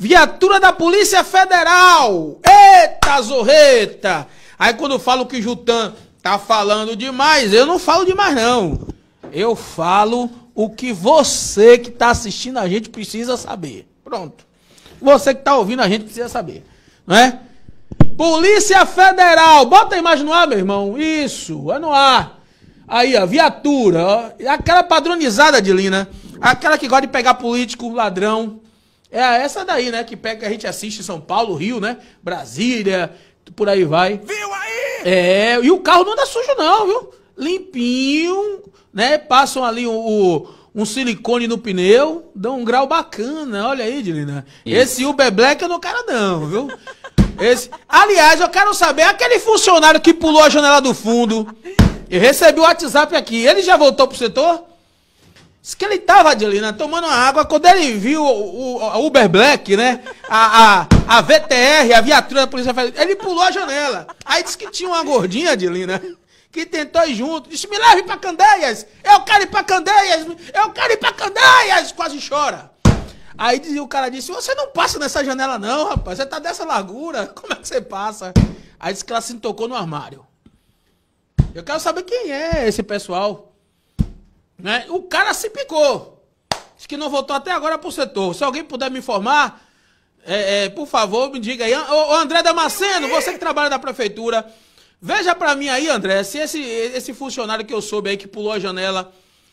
Viatura da Polícia Federal. Eita, zorreta. Aí quando falo que o Jutan tá falando demais, eu não falo demais, não. Eu falo o que você que tá assistindo a gente precisa saber. Pronto. Você que tá ouvindo a gente precisa saber. Não é? Polícia Federal. Bota a imagem no ar, meu irmão. Isso, é no ar. Aí, ó, viatura. Ó. Aquela padronizada, Adilina. Aquela que gosta de pegar político, ladrão. É essa daí, né? Que pega, que a gente assiste em São Paulo, Rio, né? Brasília, por aí vai. Viu aí? É, e o carro não anda sujo não, viu? Limpinho, né? Passam ali um silicone no pneu, dão um grau bacana. Olha aí, Adilina. Esse Uber Black eu não quero não, viu? Aliás, eu quero saber, aquele funcionário que pulou a janela do fundo, eu recebi o WhatsApp aqui, ele já voltou pro setor? Diz que ele tava, Adilina, tomando água, quando ele viu o Uber Black, né, a VTR, a viatura da Polícia Federal, ele pulou a janela. Aí disse que tinha uma gordinha, Adilina, que tentou ir junto, disse, me leve pra Candeias, eu quero ir pra Candeias, eu quero ir pra Candeias, quase chora. Aí o cara disse, você não passa nessa janela não, rapaz, você tá dessa largura, como é que você passa? Aí disse que ela se tocou no armário. Eu quero saber quem é esse pessoal. Né? O cara se picou. Diz que não voltou até agora pro setor. Se alguém puder me informar, por favor, me diga aí. Ô André Damasceno, você que trabalha na prefeitura, veja pra mim aí, André, se esse funcionário que eu soube aí que pulou a janela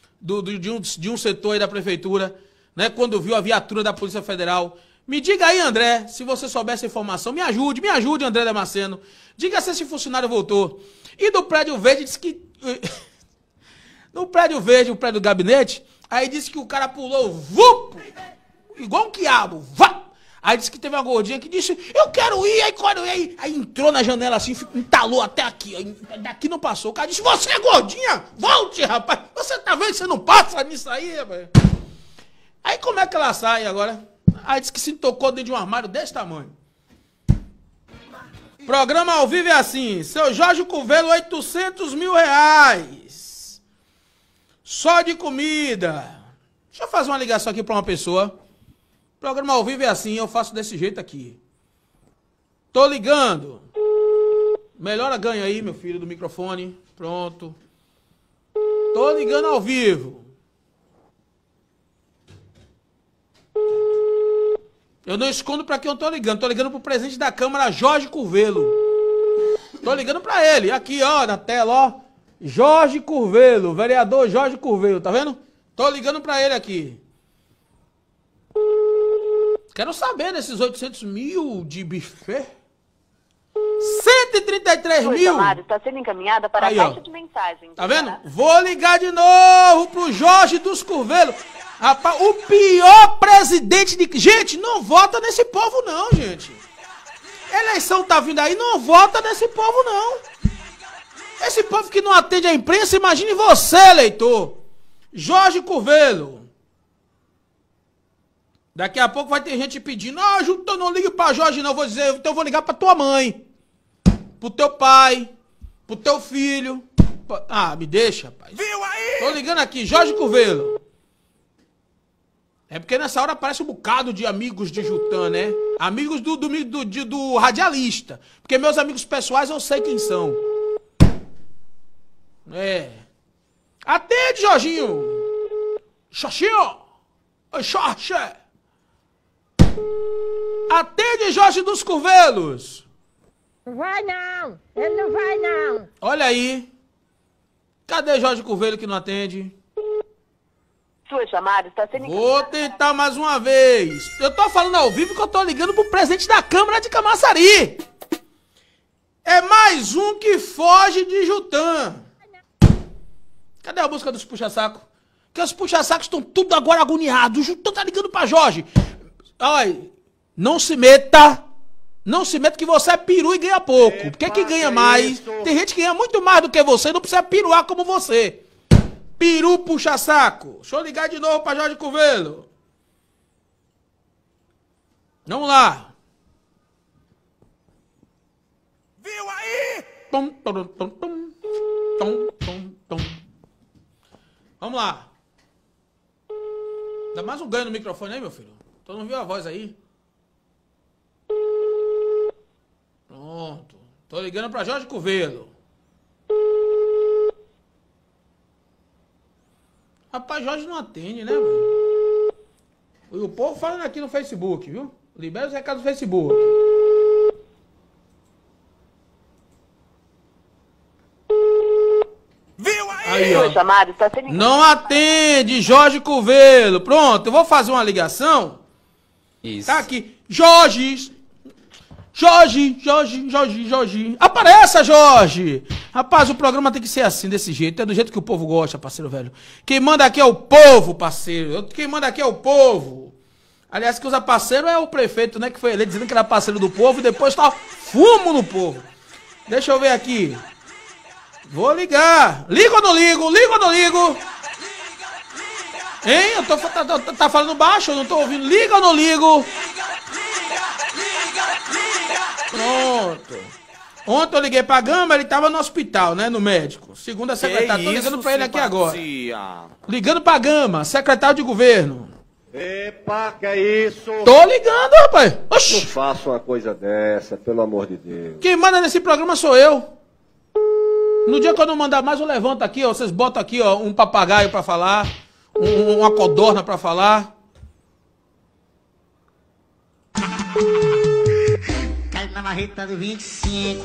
de um setor aí da prefeitura, né, quando viu a viatura da Polícia Federal. Me diga aí, André, se você souber essa informação, me ajude, André Damasceno. Diga se esse funcionário voltou. E do prédio verde, disse que... no prédio verde, o prédio do gabinete, aí disse que o cara pulou, vup, igual um quiabo, vá. Aí disse que teve uma gordinha que disse, eu quero ir, aí entrou na janela assim, entalou até aqui, aí, daqui não passou. O cara disse, você é gordinha, volte, rapaz, você tá vendo que você não passa nisso aí, rapaz. Aí como é que ela sai agora? Aí disse que se tocou dentro de um armário desse tamanho. Programa ao vivo é assim, seu Jorge Curvelo, 800 mil reais. Só de comida. Deixa eu fazer uma ligação aqui pra uma pessoa. Programa ao vivo é assim, eu faço desse jeito aqui. Tô ligando. Melhora ganha aí, meu filho, do microfone. Pronto. Tô ligando ao vivo. Eu não escondo pra quem eu tô ligando. Tô ligando pro presidente da Câmara, Jorge Curvelo. Tô ligando pra ele. Aqui, ó, na tela, ó. Jorge Curvelo, vereador Jorge Curvelo, tá vendo? Tô ligando pra ele aqui. Quero saber desses 800 mil de buffet. 133 mil. Chamada está sendo encaminhada para aí, a caixa ó. de mensagem. Tá vendo? Vou ligar de novo pro Jorge dos Curvelos. Rapaz, o pior presidente de... Gente, não vota nesse povo não, gente. Eleição tá vindo aí, não vota nesse povo não. Esse povo que não atende a imprensa, imagine você, eleitor. Jorge Curvelo. Daqui a pouco vai ter gente pedindo, Jutan, não ligue pra Jorge não, vou dizer, então eu vou ligar pra tua mãe, pro teu pai, pro teu filho. Me deixa, rapaz. Viu aí? Tô ligando aqui, Jorge Curvelo. É porque nessa hora aparece um bocado de amigos de Jutan, né? Amigos do radialista. Porque meus amigos pessoais eu sei quem são. Atende, Jorginho. Jorginho. Oi, Jorge. Atende, Jorge dos Curvelos. Não vai não, ele não vai não. Olha aí. Cadê Jorge Curvelo que não atende? Sua chamada está sendo Vou tentar mais uma vez. Eu tô falando ao vivo que eu tô ligando pro presidente da Câmara de Camaçari. É mais um que foge de Jutan. Cadê a música dos puxa-saco? Porque os puxa-sacos estão tudo agora agoniados. O Jutan tá ligando pra Jorge. Olha, não se meta. Não se meta que você é peru e ganha pouco. Porque quem ganha mais... Tem gente que ganha muito mais do que você e não precisa piruar como você. Peru puxa-saco. Deixa eu ligar de novo pra Jorge Curvelo. Vamos lá. Viu aí? Tom, tom, tom, tom. Tom, tom, tom. Vamos lá. Dá mais um ganho no microfone aí, meu filho. Tu não viu a voz aí? Pronto. Tô ligando pra Jorge Covelho. Rapaz, Jorge não atende, né, velho? E o povo falando aqui no Facebook, viu? Libera os recados do Facebook. Viu aí? Aí, ó. Sua chamada está sendo Não atende, Jorge Covelho. Pronto, eu vou fazer uma ligação. Isso. Tá aqui. Jorge. Apareça, Jorge. Rapaz, o programa tem que ser assim, desse jeito. É do jeito que o povo gosta, parceiro velho. Quem manda aqui é o povo, parceiro. Quem manda aqui é o povo. Aliás, que usa parceiro é o prefeito, né? Que foi eleito dizendo que era parceiro do povo e depois tá fumo no povo. Deixa eu ver aqui. Vou ligar. Ligo ou não ligo? Ligo ou não ligo? Hein? Eu tô, tá falando baixo? Eu não tô ouvindo. Liga ou não ligo? Pronto. Ontem eu liguei pra Gama, ele tava no hospital, né? No médico. Segundo a secretária. Tô ligando pra ele aqui agora. Ligando pra Gama, secretário de governo. Epa, que é isso? Tô ligando, rapaz. Não Oxi. faça uma coisa dessa, pelo amor de Deus. Quem manda nesse programa sou eu. No dia que eu não mandar mais, eu levanto aqui, ó. Vocês botam aqui, ó, um papagaio pra falar. Uma codorna pra falar. Cai na marreta do 25.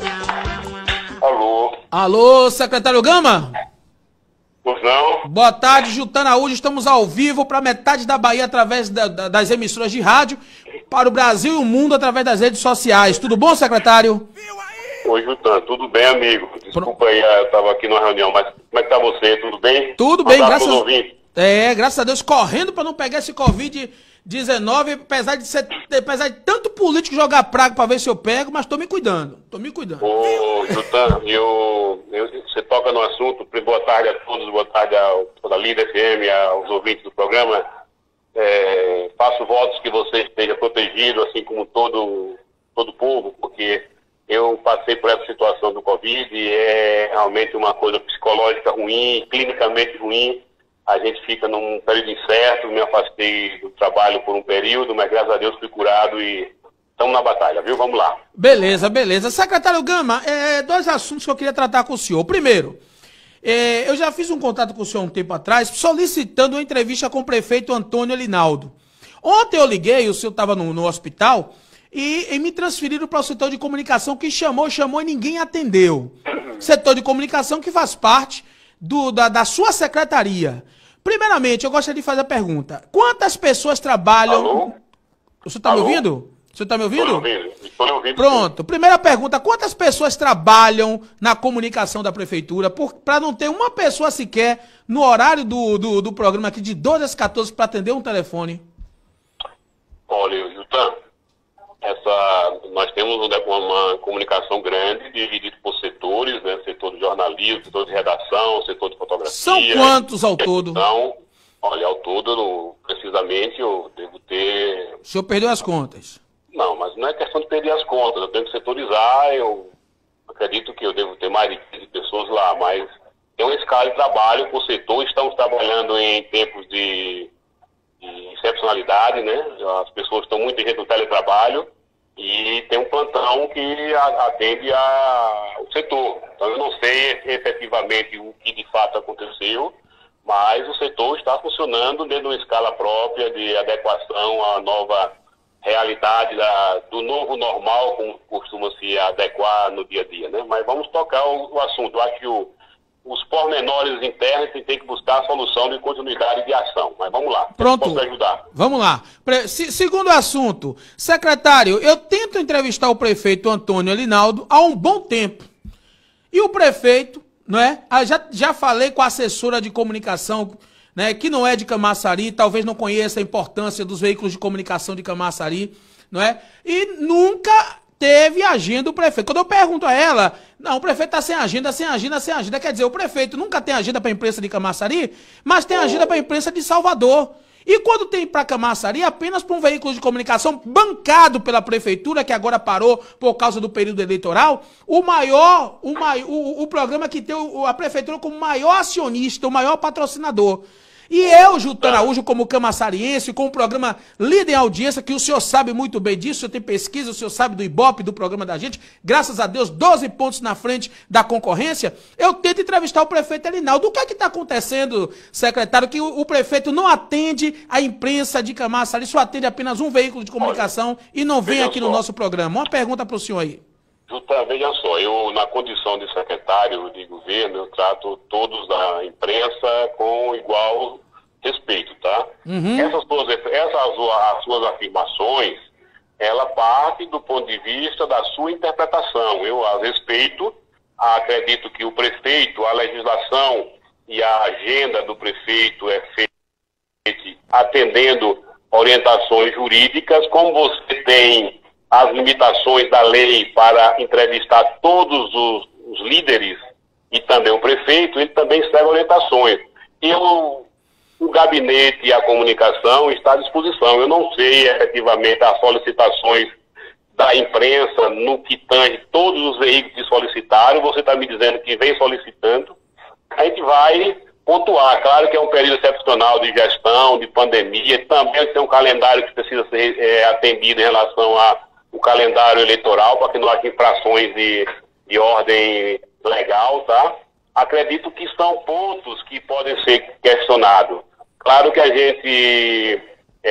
Alô, Alô, secretário Gama? pois não? Boa tarde, Jutana Araújo. Estamos ao vivo para metade da Bahia através das emissoras de rádio, para o Brasil e o mundo através das redes sociais. Tudo bom, secretário? Oi, Jutan, tudo bem, amigo? Desculpa aí, eu tava aqui numa reunião, mas como é que tá você? Tudo bem? Tudo bem, Abraço graças aos ouvintes. graças a Deus, correndo para não pegar esse Covid-19, apesar de tanto político jogar praga para ver se eu pego, mas tô me cuidando. Ô, Jutan, você toca no assunto, boa tarde a todos, boa tarde toda a Líder FM, aos ouvintes do programa. Faço votos que você esteja protegido, assim como todo o povo, porque eu passei por essa situação do Covid e é realmente uma coisa psicológica ruim, clinicamente ruim. A gente fica num período incerto, me afastei do trabalho por um período, mas graças a Deus fui curado e estamos na batalha, viu? Vamos lá. Beleza. Secretário Gama, dois assuntos que eu queria tratar com o senhor. Primeiro, eu já fiz um contato com o senhor um tempo atrás, solicitando uma entrevista com o prefeito Antônio Elinaldo. Ontem eu liguei, o senhor estava no hospital, e me transferiram para o setor de comunicação, que chamou e ninguém atendeu. Setor de comunicação que faz parte da sua secretaria. Primeiramente, eu gostaria de fazer a pergunta. Quantas pessoas trabalham... Alô? Você está me ouvindo? Você está me ouvindo? Estou lhe ouvindo. Pronto. Primeira pergunta. Quantas pessoas trabalham na comunicação da prefeitura para não ter uma pessoa sequer no horário do programa aqui de 12 às 14 para atender um telefone? Olha, Jutan, nós temos uma comunicação grande, dividida por setores, né? Setor de jornalismo, setor de redação, setor de fotografia. São quantos ao todo? Então, olha, ao todo, precisamente, eu devo ter... O senhor perdeu as contas. Não, mas não é questão de perder as contas, eu tenho que setorizar, eu acredito que eu devo ter mais de 15 pessoas lá, mas tem uma escala de trabalho por setor, estamos trabalhando em tempos de excepcionalidade, né? As pessoas estão muito gente no teletrabalho e tem um plantão que atende ao setor. Então eu não sei efetivamente o que de fato aconteceu, mas o setor está funcionando dentro de uma escala própria de adequação à nova realidade do novo normal, como costuma se adequar no dia a dia, né? Mas vamos tocar o assunto. Eu acho que os pormenores internos tem que buscar a solução de continuidade de ação. Mas vamos lá. Pronto. Posso ajudar? Vamos lá. Segundo assunto, secretário, eu tento entrevistar o prefeito Antônio Elinaldo há um bom tempo. E o prefeito, não é? Já falei com a assessora de comunicação, né, que não é de Camaçari, talvez não conheça a importância dos veículos de comunicação de Camaçari, não é? E nunca teve agenda do prefeito. Quando eu pergunto a ela, não, o prefeito está sem agenda. Quer dizer, o prefeito nunca tem agenda para a imprensa de Camaçari, mas tem agenda para a imprensa de Salvador. E quando tem para Camaçari, apenas para um veículo de comunicação bancado pela prefeitura, que agora parou por causa do período eleitoral, o programa que tem a prefeitura como maior acionista, o maior patrocinador. E eu, Jutan Araújo, como camaçariense, com o programa Líder em Audiência, que o senhor sabe muito bem disso, o senhor tem pesquisa, o senhor sabe do Ibope, do programa da gente, graças a Deus, 12 pontos na frente da concorrência, eu tento entrevistar o prefeito Elinaldo. O que é que está acontecendo, secretário, que o prefeito não atende a imprensa de Camaçari, só atende apenas um veículo de comunicação e não vem aqui no nosso programa? Uma pergunta para o senhor aí. Jutan, veja só, eu na condição de secretário de governo, eu trato todos da imprensa com igual respeito, tá? As suas afirmações, ela parte do ponto de vista da sua interpretação. Eu as respeito, acredito que o prefeito, a legislação e a agenda do prefeito é feita atendendo orientações jurídicas, como você tem as limitações da lei para entrevistar todos os líderes e também o prefeito, ele também segue orientações. O gabinete e a comunicação está à disposição. Eu não sei efetivamente as solicitações da imprensa no que tange todos os veículos que solicitaram. Você está me dizendo que vem solicitando. A gente vai pontuar. Claro que é um período excepcional de gestão, de pandemia. Também tem um calendário que precisa ser atendido em relação ao calendário eleitoral, para que não haja infrações de ordem legal, tá? Acredito que são pontos que podem ser questionados. Claro que a gente,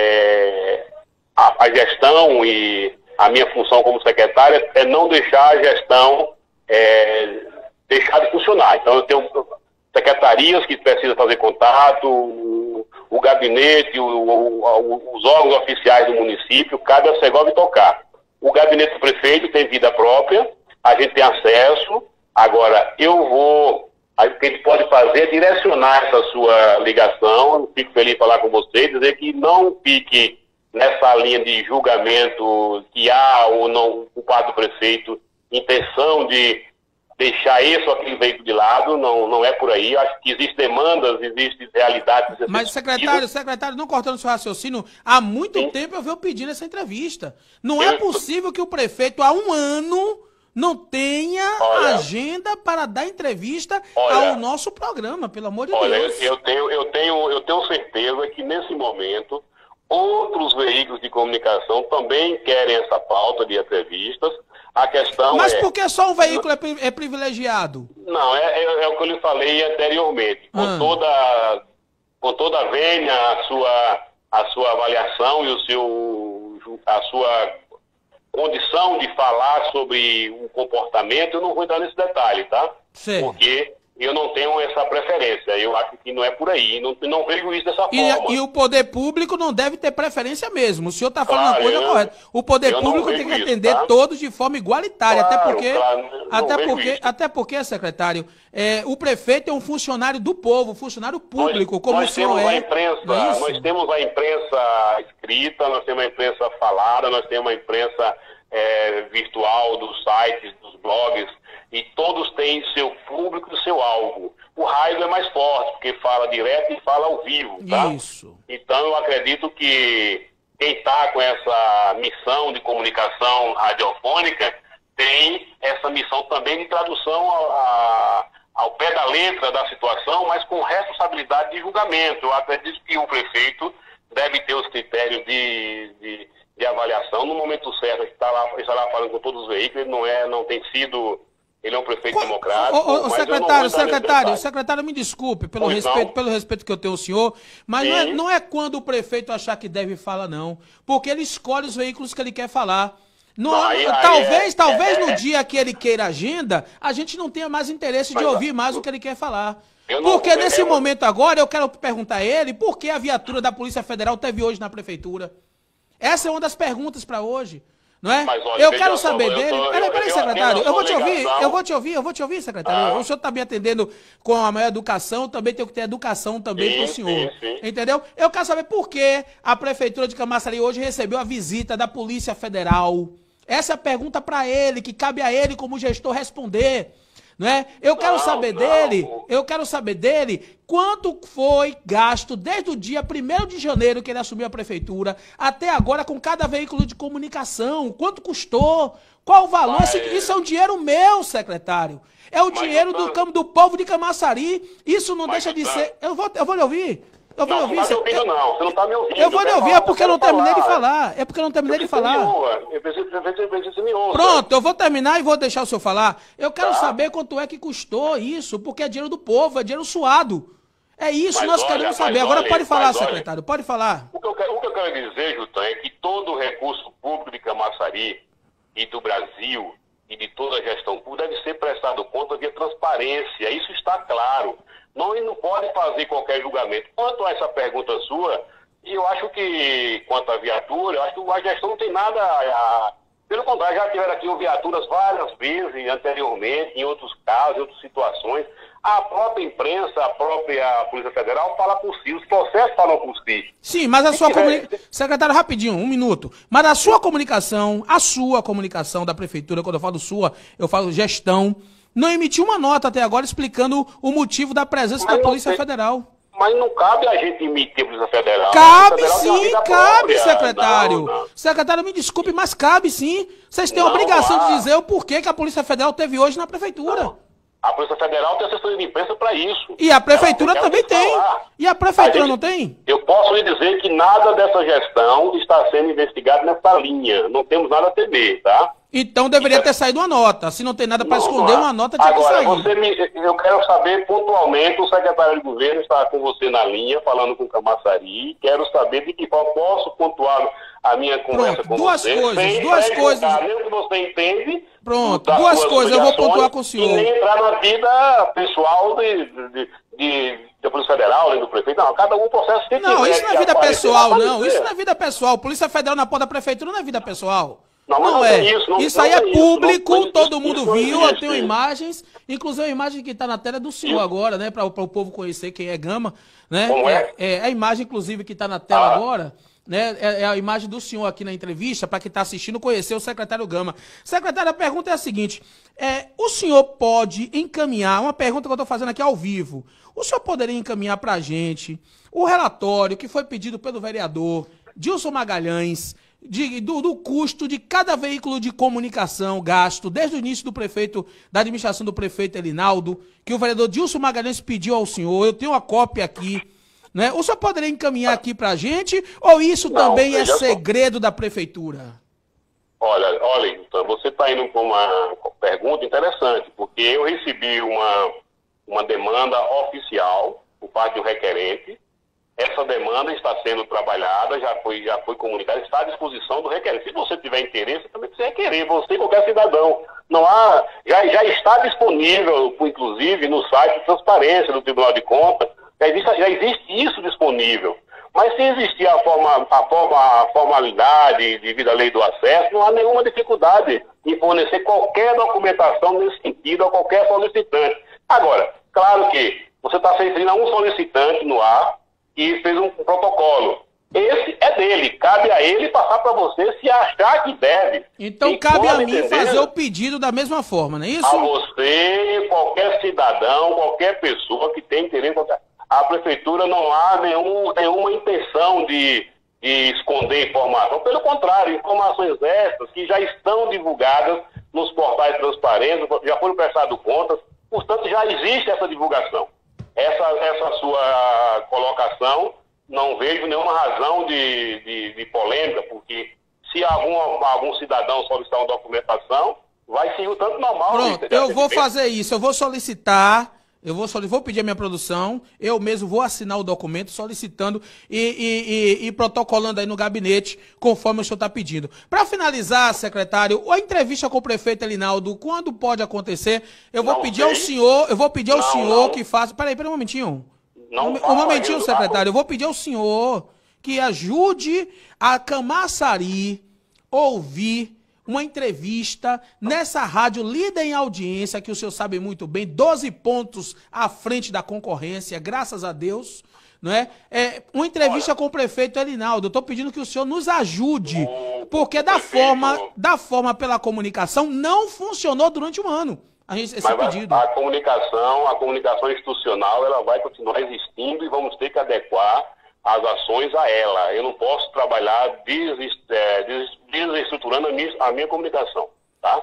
a gestão e a minha função como secretária é não deixar a gestão deixar de funcionar. Então eu tenho secretarias que precisam fazer contato, o gabinete, os órgãos oficiais do município, cabe a Segovia tocar. O gabinete do prefeito tem vida própria, a gente tem acesso. Agora, o que ele pode fazer é direcionar essa sua ligação. Eu fico feliz de falar com você e dizer que não fique nessa linha de julgamento que há ou não, por parte do prefeito, intenção de deixar esse ou aquele veículo de lado. Não é por aí. Eu acho que existem demandas, existem realidades. Mas, secretário, não cortando seu raciocínio, há muito tempo eu venho pedindo essa entrevista. Não é possível que o prefeito, há um ano, não tenha agenda para dar entrevista ao nosso programa, pelo amor de Deus. Eu tenho certeza que, nesse momento, outros veículos de comunicação também querem essa pauta de entrevistas. A questão Mas por que só um veículo é privilegiado? Não, é o que eu lhe falei anteriormente. Com toda a vênia, a sua avaliação e a sua condição de falar sobre o comportamento, eu não vou entrar nesse detalhe, tá? Sim. Porque eu não tenho essa preferência. Eu acho que não é por aí. Não vejo isso dessa forma. E o poder público não deve ter preferência mesmo. O senhor está falando uma coisa correta. O poder público tem que atender todos de forma igualitária. Até porque, secretário, o prefeito é um funcionário do povo, funcionário público, como o senhor é. Nós temos a imprensa escrita, nós temos a imprensa falada, nós temos a imprensa virtual dos sites, dos blogs. E todos têm seu público e seu alvo. O rádio é mais forte, porque fala direto e fala ao vivo, tá? Isso. Então eu acredito que quem está com essa missão de comunicação radiofônica tem essa missão também de tradução ao pé da letra da situação, mas com responsabilidade de julgamento. Eu acredito que o prefeito deve ter os critérios de avaliação. No momento certo, ele está lá falando com todos os veículos, não tem sido... Ele é um prefeito democrático. Secretário, me desculpe pelo respeito que eu tenho ao senhor, mas não é quando o prefeito achar que deve falar, não. Porque ele escolhe os veículos que ele quer falar. Talvez no dia que ele queira agenda, a gente não tenha mais interesse de ouvir mais o que ele quer falar. Porque nesse momento agora, eu quero perguntar a ele por que a viatura da Polícia Federal teve hoje na prefeitura. Essa é uma das perguntas para hoje. Não é? Mas, olha, eu quero saber dele. Peraí, secretário. Eu vou te ouvir, secretário. O senhor está me atendendo com a maior educação, eu também tenho que ter educação também para o senhor. Sim. Entendeu? Eu quero saber por que a Prefeitura de Camaçari hoje recebeu a visita da Polícia Federal. Essa é a pergunta para ele, que cabe a ele como gestor responder. Não é? Eu quero saber dele quanto foi gasto desde o dia 1º de janeiro que ele assumiu a prefeitura até agora com cada veículo de comunicação. Quanto custou? Qual o valor? Isso é um dinheiro meu, secretário. É o dinheiro do povo de Camaçari. Isso não deixa de ser... Eu vou lhe ouvir. Eu vou Não, lhe você ouvir. não tá me ouvindo, não. Você não tá me ouvindo. Eu vou lhe quero ouvir, falar, é porque eu não quero terminei de falar. falar. É porque eu não terminei de falar. Eu preciso que você me ouça. Pronto, eu vou terminar e vou deixar o senhor falar. Eu quero saber quanto é que custou isso, porque é dinheiro do povo, é dinheiro suado. É isso, Mas nós olha, queremos saber. mas Agora olha, pode falar, mas olha. secretário, pode falar. O que eu quero dizer, Jutan, é que todo o recurso público de Camaçari e do Brasil e de toda a gestão pública deve ser prestado conta via transparência. Isso está claro. Não pode fazer qualquer julgamento. Quanto a essa pergunta sua, eu acho que, quanto à viatura, eu acho que a gestão não tem nada Pelo contrário, já tiveram aqui viaturas várias vezes anteriormente, em outros casos, em outras situações. A própria imprensa, a própria Polícia Federal fala por si, os processos falam por si. Sim, mas a sua comunicação... Secretário, rapidinho, um minuto. Mas a sua comunicação da prefeitura, quando eu falo sua, eu falo gestão, não emitiu uma nota até agora explicando o motivo da presença da Polícia Federal. Mas não cabe a gente emitir a Polícia Federal. Cabe Federal sim, cabe, secretário. Secretário, me desculpe, mas cabe sim. Vocês têm a obrigação de dizer o porquê que a Polícia Federal teve hoje na prefeitura. A Polícia Federal tem assessoria de imprensa para isso. E a prefeitura também tem. E a prefeitura não tem? Eu posso lhe dizer que nada dessa gestão está sendo investigado nessa linha. Não temos nada a temer, tá? Então deveria ter saído uma nota. Se não tem nada para esconder, uma nota tinha que sair. Agora, eu quero saber pontualmente, o secretário de governo está com você na linha, falando com o Camaçari. Quero saber de que forma posso pontuar a minha conversa com você. Duas coisas. Nem que você entende. Pronto, duas coisas eu vou pontuar com o senhor. E nem entrar na vida pessoal da Polícia Federal, nem do prefeito. Não, cada um processo tem que... Não, isso não é vida pessoal, não. Isso não é vida pessoal. Polícia Federal na porta da prefeitura não é vida pessoal. Não é. Isso aí é público, todo mundo viu, eu tenho imagens, inclusive a imagem que está na tela é do senhor agora, né, para o povo conhecer quem é Gama, né? Como é? É a imagem, inclusive, que está na tela agora, né? É a imagem do senhor aqui na entrevista, para quem está assistindo conhecer o secretário Gama. Secretário, a pergunta é a seguinte, o senhor pode encaminhar, uma pergunta que eu estou fazendo aqui ao vivo, o senhor poderia encaminhar para a gente o relatório que foi pedido pelo vereador Dilson Magalhães, do custo de cada veículo de comunicação gasto, desde o início da administração do prefeito Elinaldo, que o vereador Dilson Magalhães pediu ao senhor, eu tenho uma cópia aqui, né? O senhor poderia encaminhar aqui pra gente, ou isso também é segredo da prefeitura? Olha, então, você está indo com uma pergunta interessante, porque eu recebi uma demanda oficial por parte de um requerente. Essa demanda está sendo trabalhada, já foi comunicada, está à disposição do requerente. Se você tiver interesse, também precisa requerer, você e qualquer cidadão. Já está disponível, inclusive, no site de transparência do Tribunal de Contas, já existe isso disponível. Mas se existir a formalidade devido à lei do acesso, não há nenhuma dificuldade em fornecer qualquer documentação nesse sentido a qualquer solicitante. Agora, claro que você está se referindo a um solicitante no ar, e fez um protocolo. Esse é dele, cabe a ele passar para você se achar que deve. Então cabe a mim fazer o pedido da mesma forma, não é isso? A você, qualquer cidadão, qualquer pessoa que tem interesse, a prefeitura não há nenhuma intenção de esconder informação. Pelo contrário, informações essas que já estão divulgadas nos portais de transparência, já foram prestadas contas, portanto já existe essa divulgação. Essa sua colocação, não vejo nenhuma razão de polêmica, porque se algum cidadão solicitar uma documentação, vai seguir o tanto normal. Pronto, eu vou fazer isso, eu vou solicitar, vou pedir a minha produção, eu mesmo vou assinar o documento solicitando e protocolando aí no gabinete, conforme o senhor está pedindo. Para finalizar, secretário, a entrevista com o prefeito Elinaldo, quando pode acontecer? Eu vou pedir ao senhor que faça... Peraí um momentinho. Um momentinho, secretário. Eu vou pedir ao senhor que ajude a Camaçari ouvir uma entrevista nessa rádio líder em audiência, que o senhor sabe muito bem, 12 pontos à frente da concorrência, graças a Deus, não é? Uma entrevista com o prefeito Elinaldo. Eu estou pedindo que o senhor nos ajude, porque da forma pela comunicação não funcionou durante um ano. Esse pedido. A comunicação institucional, ela vai continuar existindo e vamos ter que adequar as ações a ela. Eu não posso trabalhar desestruturando a minha comunicação, tá?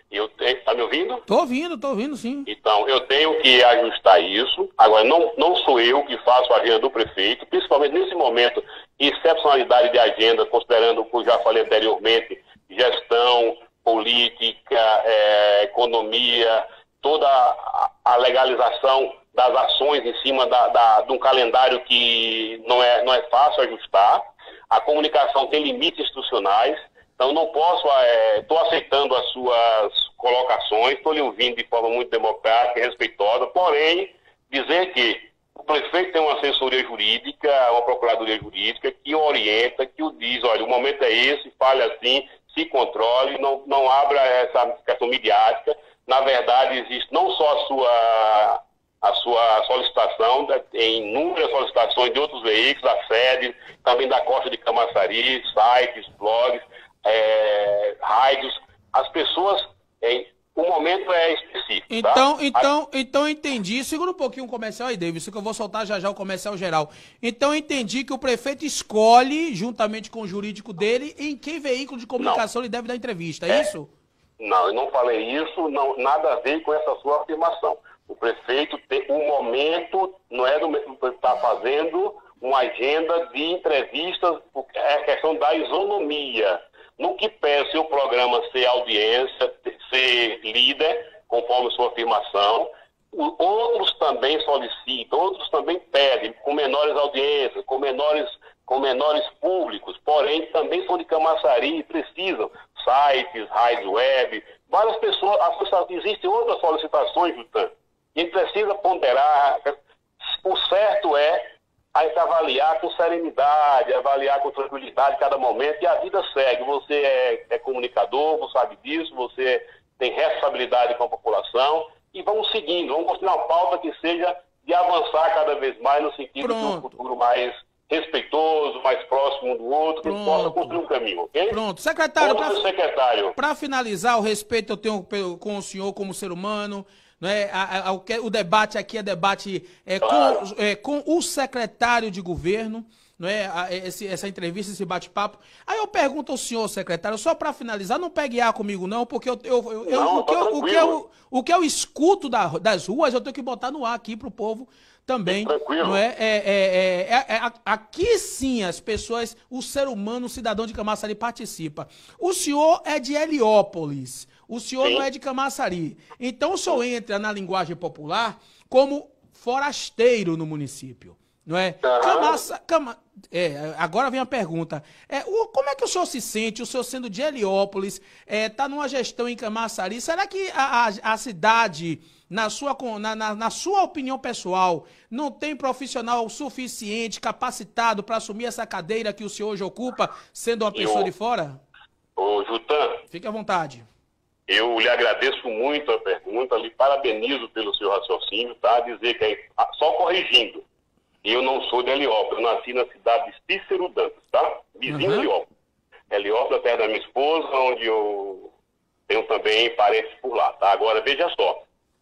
Tá me ouvindo? Tô ouvindo, sim. Então, eu tenho que ajustar isso. Agora, não sou eu que faço a agenda do prefeito, principalmente nesse momento, excepcionalidade de agenda, considerando o que eu já falei anteriormente, gestão, política, economia, toda a legalização das ações em cima de um calendário que não é fácil ajustar. A comunicação tem limites institucionais. Então, não posso, estou aceitando as suas colocações, estou lhe ouvindo de forma muito democrática e respeitosa, porém, dizer que o prefeito tem uma assessoria jurídica, uma procuradoria jurídica, que orienta, que o diz, olha, o momento é esse, fale assim, se controle, não abra essa questão midiática. Na verdade, existe não só a sua solicitação, tem inúmeras solicitações de outros veículos, da sede, também da Costa de Camaçari, sites, blogs, rádios, as pessoas, o momento é específico. Então entendi. Segura um pouquinho o comercial aí, Davis, que eu vou soltar já o comercial geral. Então entendi que o prefeito escolhe, juntamente com o jurídico dele, em que veículo de comunicação ele deve dar entrevista, é isso? Não, eu não falei isso, nada a ver com essa sua afirmação. O prefeito tem um momento, não é do mesmo que está fazendo uma agenda de entrevistas, é a questão da isonomia. No que pese seu programa ser audiência, ser líder, conforme sua afirmação, outros também solicitam, outros também pedem, com menores audiências, com menores públicos, porém também são de Camaçari e precisam, sites, rádios web, várias pessoas, existem outras solicitações, Jutan, e a gente precisa ponderar. O certo é a gente avaliar com serenidade, avaliar com tranquilidade cada momento, e a vida segue. Você é comunicador, você sabe disso, você tem responsabilidade com a população, e vamos seguindo, vamos construir uma pauta que seja de avançar cada vez mais no sentido de um futuro mais respeitoso, mais próximo um do outro, que possa construir um caminho, ok? Pronto. Secretário, secretário. Para finalizar, o respeito eu tenho com o senhor como ser humano, não é? O debate aqui é debate Claro. com o secretário de governo, não é? Essa entrevista, esse bate-papo. Aí eu pergunto ao senhor, secretário, só para finalizar, não pegue ar comigo não, porque o que eu escuto das ruas, eu tenho que botar no ar aqui pro povo também. Tranquilo. Não é? Aqui sim as pessoas, o ser humano, o cidadão de Camaçari participa. O senhor é de Heliópolis, o senhor não é de Camaçari. Então o senhor entra na linguagem popular como forasteiro no município, não é? Agora vem a pergunta. Como é que o senhor se sente, o senhor sendo de Heliópolis, tá numa gestão em Camaçari, será que a cidade, na sua opinião pessoal, não tem profissional suficiente, capacitado para assumir essa cadeira que o senhor hoje ocupa, sendo uma pessoa de fora? Ô, Jutan, fique à vontade. Eu lhe agradeço muito a pergunta, lhe parabenizo pelo seu raciocínio, tá? Dizer que só corrigindo, eu não sou de Heliópolis, eu nasci na cidade de Cícero Dantas, tá? Vizinho de Heliópolis. Heliópolis é a terra da minha esposa, onde eu tenho também parentes por lá, tá? Agora, veja só,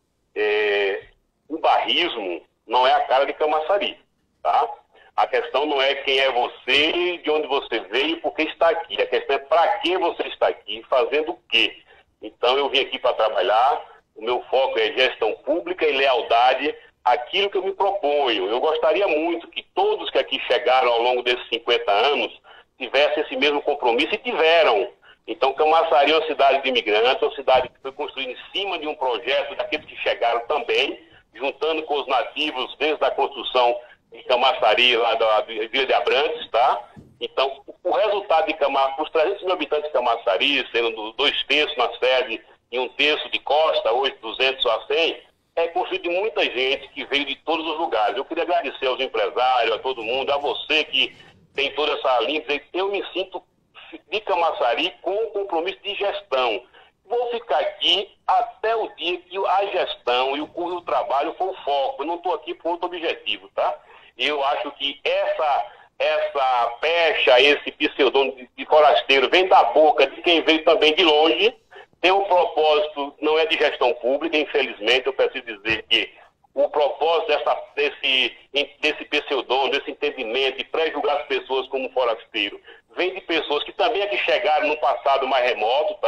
o barrismo não é a cara de Camaçari, tá? A questão não é quem é você, de onde você veio, por que está aqui. A questão é para que você está aqui, fazendo o quê? Então, eu vim aqui para trabalhar, o meu foco é gestão pública e lealdade àquilo que eu me proponho. Eu gostaria muito que todos que aqui chegaram ao longo desses 50 anos tivessem esse mesmo compromisso, e tiveram. Então, Camaçari é uma cidade de imigrantes, uma cidade que foi construída em cima de um projeto daqueles que chegaram também, juntando com os nativos desde a construção de Camaçari, lá da Vila de Abrantes, tá? Então, o resultado de Camaçari, os 300 mil habitantes de Camaçari, sendo 2/3 na sede e 1/3 de costa, hoje 200 a 100, é construído de muita gente que veio de todos os lugares. Eu queria agradecer aos empresários, a todo mundo, a você que tem toda essa linha, dizer que eu me sinto de Camaçari com um compromisso de gestão. Vou ficar aqui até o dia que a gestão e o trabalho for o foco. Eu não estou aqui por outro objetivo, tá? Eu acho que essa pecha, esse pseudônimo de forasteiro vem da boca de quem veio também de longe, tem um propósito, não é de gestão pública, infelizmente. Eu preciso dizer que o propósito desse pseudônimo, desse entendimento de pré-julgar as pessoas como forasteiro, vem de pessoas que também aqui chegaram no passado mais remoto, tá?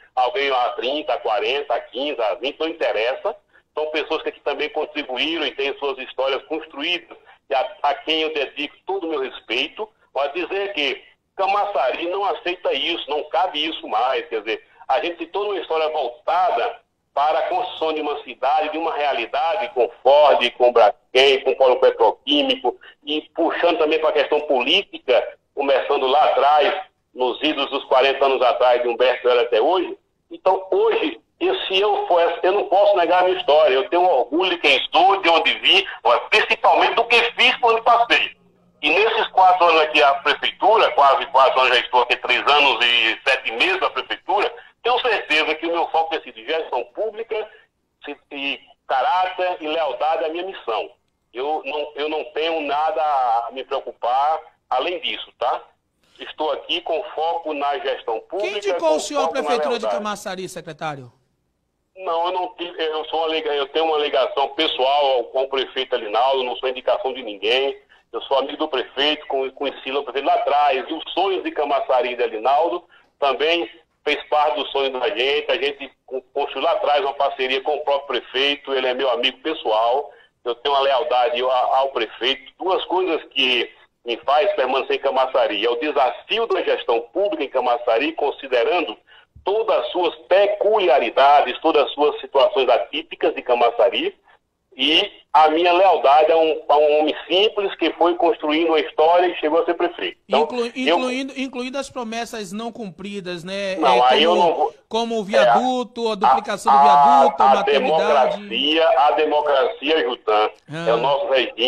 alguém a 30, a 40, a 15, a 20, não interessa. São pessoas que aqui também contribuíram e têm suas histórias construídas, e a quem eu dedico todo o meu respeito. Mas dizer que Camaçari não aceita isso, não cabe isso mais. Quer dizer, a gente tem toda uma história voltada para a construção de uma cidade, de uma realidade com Ford, com Braskem, com Polo Petroquímico, e puxando também para a questão política, começando lá atrás, nos idos dos 40 anos atrás de Humberto Helder até hoje. Então, hoje, eu não posso negar a minha história. Eu tenho orgulho de quem sou, de onde vim, principalmente do que fiz por onde passei. E nesses 4 anos aqui à prefeitura, quase 4 anos, já estou aqui 3 anos e 7 meses na prefeitura, tenho certeza que o meu foco tem sido gestão pública, e caráter e lealdade à minha missão. Eu não tenho nada a me preocupar além disso, tá? Estou aqui com foco na gestão pública. Quem indicou o senhor à prefeitura de Camaçari, secretário? Não, eu não tive, eu tenho uma ligação pessoal com o prefeito Alinaldo, não sou indicação de ninguém. Eu sou amigo do prefeito, conheci o prefeito lá atrás, e os sonhos de Camaçari e de Alinaldo também fez parte dos sonhos da gente. A gente construiu lá atrás uma parceria com o próprio prefeito, ele é meu amigo pessoal, eu tenho uma lealdade ao prefeito. 2 coisas que me faz permanecer em Camaçari é o desafio da gestão pública em Camaçari, considerando todas as suas peculiaridades, todas as suas situações atípicas de Camaçari, e a minha lealdade a um homem simples que foi construindo uma história e chegou a ser prefeito. Então, incluindo as promessas não cumpridas, né? Não, aí eu não vou... Como o viaduto, a duplicação do viaduto, a maternidade... A democracia, Jutan, é o nosso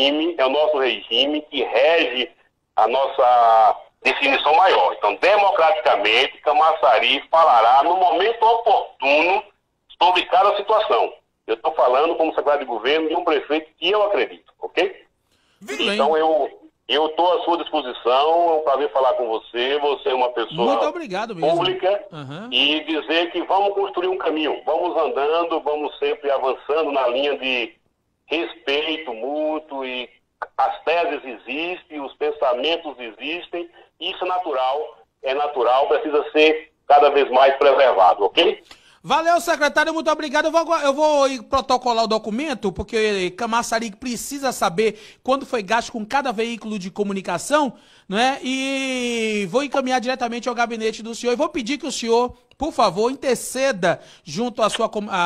regime que rege a nossa definição maior. Então, democraticamente, Camaçari falará no momento oportuno sobre cada situação. Eu estou falando como secretário de governo de um prefeito que eu acredito, ok? Então eu estou à sua disposição, é um prazer falar com você. Você é uma pessoa muito obrigado mesmo. Pública, e dizer que vamos construir um caminho, vamos andando, vamos sempre avançando na linha de respeito mútuo, e as teses existem, os pensamentos existem, isso é natural, precisa ser cada vez mais preservado, ok? Valeu, secretário, muito obrigado. Eu vou protocolar o documento, porque Camaçari precisa saber quando foi gasto com cada veículo de comunicação, né? E vou encaminhar diretamente ao gabinete do senhor. E vou pedir que o senhor, por favor, interceda junto à sua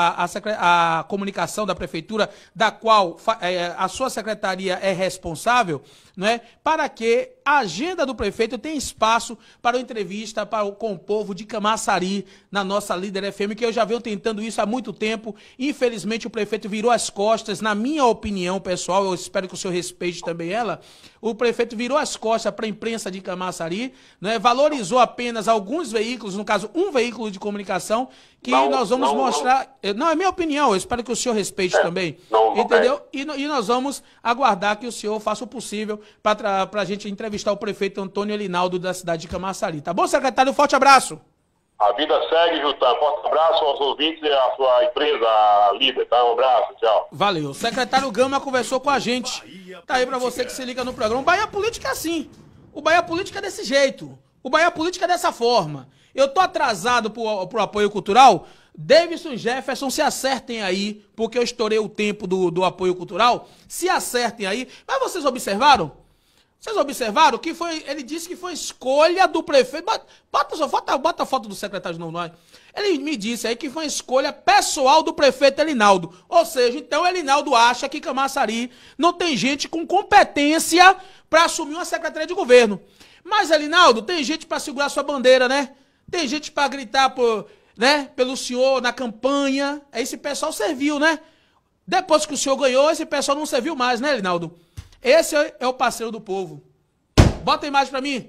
a comunicação da prefeitura, da qual a sua secretaria é responsável, né? Para que a agenda do prefeito tenha espaço para uma entrevista com o povo de Camaçari na nossa Líder FM, que eu já venho tentando isso há muito tempo. Infelizmente o prefeito virou as costas, na minha opinião pessoal, eu espero que o senhor respeite também ela. O prefeito virou as costas para a imprensa de Camaçari, né? Valorizou apenas alguns veículos, no caso um veículo de comunicação, que nós vamos mostrar... Não, é minha opinião, eu espero que o senhor respeite também. Entendeu? E nós vamos aguardar que o senhor faça o possível para a gente entrevistar o prefeito Antônio Alinaldo da cidade de Camaçari. Tá bom, secretário? Um forte abraço. A vida segue, Jutan. Forte abraço aos ouvintes e à sua empresa, a Líder, tá? Um abraço, tchau. Valeu. O secretário Gama conversou com a gente. Tá aí pra você que se liga no programa. O Bahia Política é assim. O Bahia Política é desse jeito. O Bahia Política é dessa forma. Eu tô atrasado pro apoio cultural. Davidson e Jefferson, se acertem aí, porque eu estourei o tempo do apoio cultural. Se acertem aí. Mas vocês observaram? Vocês observaram que ele disse que foi escolha do prefeito. Bota a foto do secretário de novo. Ele me disse aí que foi uma escolha pessoal do prefeito Alinaldo. Ou seja, então o Alinaldo acha que Camaçari não tem gente com competência para assumir uma secretaria de governo. Mas, Alinaldo, tem gente para segurar sua bandeira, né? Tem gente para gritar pelo senhor na campanha. Esse pessoal serviu, né? Depois que o senhor ganhou, esse pessoal não serviu mais, né, Alinaldo? Esse é o parceiro do povo. Bota a imagem pra mim.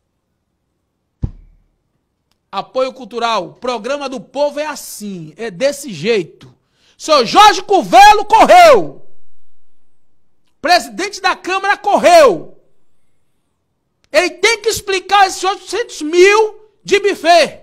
Apoio cultural. Programa do povo é assim. É desse jeito. Seu Jorge Covelo correu. Presidente da Câmara correu. Ele tem que explicar esses 800 mil de buffet.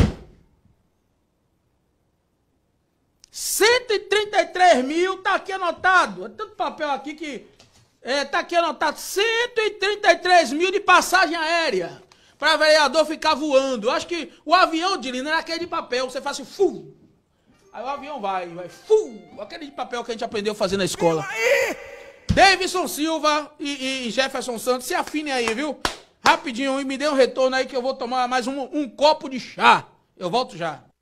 133 mil, tá aqui anotado. É tanto papel aqui que... tá aqui anotado, 133 mil de passagem aérea. pra vereador ficar voando. Eu acho que o avião de Lina era aquele de papel. Você faz assim, fu. Aí o avião vai, fu. Aquele de papel que a gente aprendeu a fazer na escola. Davidson Silva e Jefferson Santos, se afinem aí, viu? Rapidinho, e me dê um retorno aí que eu vou tomar mais um copo de chá. Eu volto já.